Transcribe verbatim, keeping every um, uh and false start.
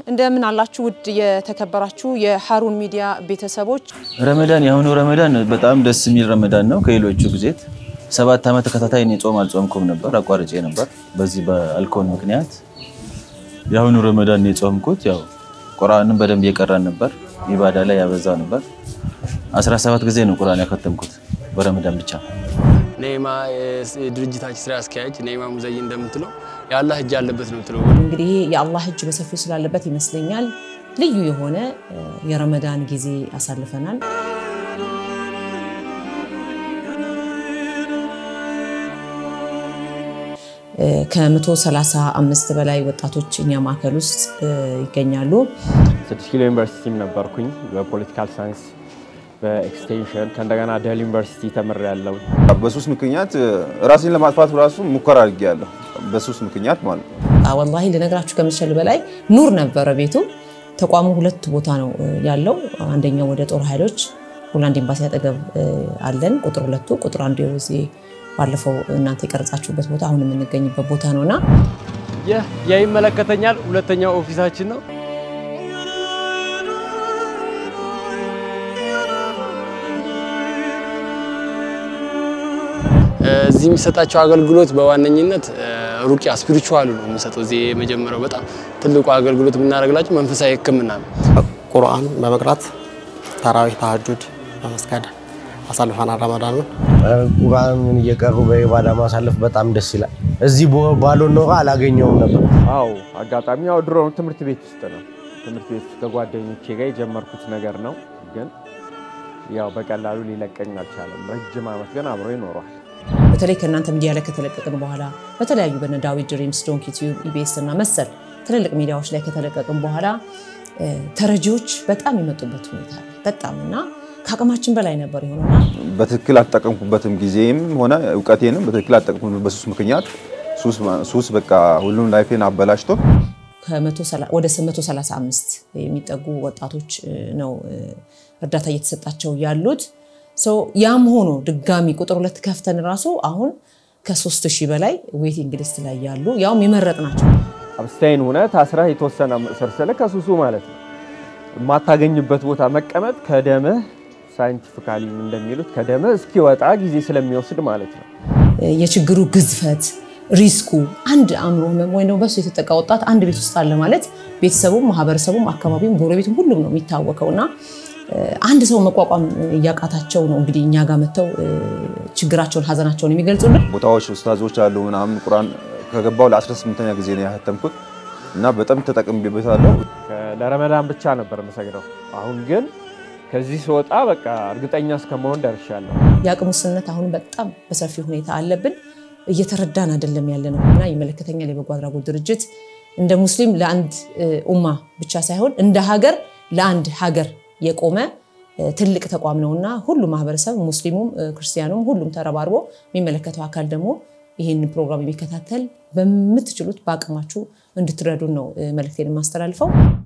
እንደምን አላችሁ ውድ የተከበራችሁ የሃሩን ሚዲያ ቤተሰቦች ረመዳን ያሁኑ ረመዳን በጣም ደስ የሚል ረመዳን ነው ከሌሎቹ ጊዜት ሰባት አመት ተከታታይ ነው ጾም አልጾምኩም ነበር አቋርጬ ነበር በዚህ በአልኮል ምክንያት ያሁኑ ረመዳን ነው ጾምኩት ያው ቁርአንን በደንብ እየቀራን ነበር ኢባዳ ላይ ያበዛው ነበር አስራ ሰባት ጊዜ ነው ቁርአን ያከተምኩት በረመዳን ብቻ ነይማ ድርጅታችን ስራ አስኪያጅ ነይማ ሙዘይ እንደምትለው ያላህ እጅ ያለበት ነው ትለው እንግዲህ ያላህ እጅ በሰፊው ስላለበት ይመስለኛል ልዩ የሆነ የረመዳን ጊዜ አሳልፈናል ከ135 በላይ ወጣቶች እኛ ማከል ውስጥ ይገኛሉ ስድስት ኪሎ ዩኒቨርሲቲም ነበርኩኝ በፖለቲካል ሳይንስ በኤክስቴንሽን ከእንደገና ዴል ዩኒቨርሲቲ ተመረያለሁ በሱስ ምክንያት ራሴን ለማጥፋት ራሱ ሙከራ አድርጌያለሁ በሱስ ምክንያት ማለት አዎ والله ለነገራችሁ ከመሸል በላይ ኑር ነበር ቤቱ ተቋሙ ሁለት ቦታ ነው ያለው አንደኛው ወደ ጦር ኃይሎች ሆላንድ ኤምባሲ አጠገብ አለን ቁጥር ሁለት ቁጥር አንድ እዚህ ባለፈው እናንተ የቀረጻችሁበት ቦታ አሁን የምንገኝበት ቦታ ነውና ይህ ያይመለከተኛል ሁለተኛው ኦፊሳችን ነው እዚህ የሚሰጣቸው አገልግሎት በዋነኝነት ሩቂያ ስፒሪቹዋል ነው የሚሰጠው እዚህ መጀመሪያው በጣም ትልቁ አገልግሎት የምናደርግላቸው መንፈሳዊ ህክምና ነው ቁርአን በመቅራት ተራዊህ ተሐጁድ በመስገድ አሳልፈናል ረመዳን ቁርአንን እየቀሩ በኢባዳ ማሳለፍ በጣም ደስ ይላል እዚህ ባሎን ነው አላገኘውም ነበር አው አጋጣሚ ያው ድሮ ትምርት ቤት ውስጥ ነው ትምርት ቤት ከጓደኞቼ ጋር የጀመርኩት ነገር ነው ግን ያው በቀላሉ ሊለቀኝ አልቻለም ረጅም አመት ግን አብሮ ይኖራል በተለይ ከናንተ ሚዲያ ላይ ከተለቀቀን በኋላ በተለያዩ በነዳዊ ድሪምስ ዶንኪ ቲዩብ ኢቢኤስ እና መሰል ትልልቅ ሚዲያዎች ላይ ከተለቀቀን በኋላ ተረጂዎች በጣም ይመጡበት ሁኔታ በጣምና ካቀማችን በላይ ነበር ይሆነና በትክክል አጣቀምኩበትም ጊዜም ሆነ ዕውቀቴንም በትክክል አጣቀምኩበት በሱስ ምክንያት ሱስ ሱስ በቃ ሁሉን ላይፌን አበላሽቶ ከ130 ወደ መቶ ሰላሳ አምስት የሚጠጉ ወጣቶች ነው እርዳታ እየተሰጣቸው ያሉት ሶ ያም ሆኖ ድጋሚ ቁጥር ሁለት ከፍተን ራሱ አሁን ከ3000 በላይ ዌቲንግ ሊስት ላይ ያሉ ያው የሚመረጥናቸው አብስታይን ሆነ ታስራ የተወሰነ ሰርሰለ ከሱሱ ማለት ነው ማታገኝበት ቦታ መቀመጥ ከደመ ሳይንቲፊካሊ እንደሚሉት ከደመ እስኪወጣ ጊዜ ስለሚወስድ ማለት ነው የችግሩ ግዝፈት ሪስኩ አንድ አምሮ ወይ ነው በሱ የተጠቃ ወጣት አንድ ቤት ውስጥ አለ ማለት ቤተሰቡም ማህበረሰቡም አካባቢም ጎረቤቱም ሁሉም ነው የሚታወቀውና አንድ ሰው መቋቋም ያቃታቸው ነው እንግዲህ እኛ ጋር መተው ችግራቸውን ሀዘናቸውን የሚገልጹልን ቦታዎች ኡስታዞች አሉ ምናምን ቁርአን ከገባው ለ18ኛ ጊዜ ነው ያህተምኩት እና በጣም ተጠቅምቤበታለሁ ለረመዳን ብቻ ነበር መሰግደው አሁን ግን ከዚህ ሲወጣ በቃ እርግጠኛ እስከመሆን ደርሻለሁ ያቅሙስነት አሁን በጣም በሰፊ ሁኔታ አለብን እየተረዳን አይደለም ያለነውና ይመለከተኛል የበጎ አድራጎት ድርጅት እንደ ሙስሊም ለአንድ ኡማ ብቻ ሳይሆን እንደ ሀገር ለአንድ ሀገር የቆመ ትልቅ ተቋም ነውና ሁሉ ማህበረሰብ ሙስሊሙም ክርስቲያኑም ሁሉም ተረባርቦ የሚመለከተው አካል ደግሞ ይሄን ፕሮግራም የሚከታተል በመትችሉት ባቀማችሁ እንድትረዱ ነው መልእክቴን ማስተላልፈው